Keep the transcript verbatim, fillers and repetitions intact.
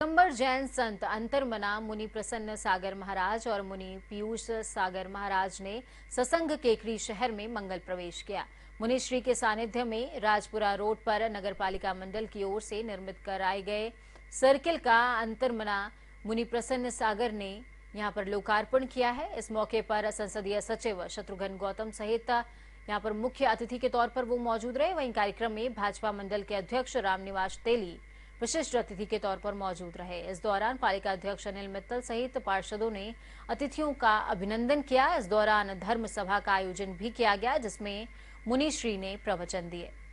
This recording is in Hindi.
दिगंबर जैन संत अंतर्मना मुनि प्रसन्न सागर महाराज और मुनि पीयूष सागर महाराज ने ससंग केकड़ी शहर में मंगल प्रवेश किया। मुनि श्री के सानिध्य में राजपुरा रोड पर नगरपालिका मंडल की ओर से निर्मित कराए गए सर्किल का अंतर्मना मुनि प्रसन्न सागर ने यहां पर लोकार्पण किया है। इस मौके पर संसदीय सचिव शत्रुघ्न गौतम सहित यहां पर मुख्य अतिथि के तौर पर वो मौजूद रहे। वहीं कार्यक्रम में भाजपा मंडल के अध्यक्ष रामनिवास तेली विशिष्ट अतिथि के तौर पर मौजूद रहे। इस दौरान पालिका अध्यक्ष अनिल मित्तल सहित पार्षदों ने अतिथियों का अभिनंदन किया। इस दौरान धर्म सभा का आयोजन भी किया गया, जिसमें मुनि श्री ने प्रवचन दिए।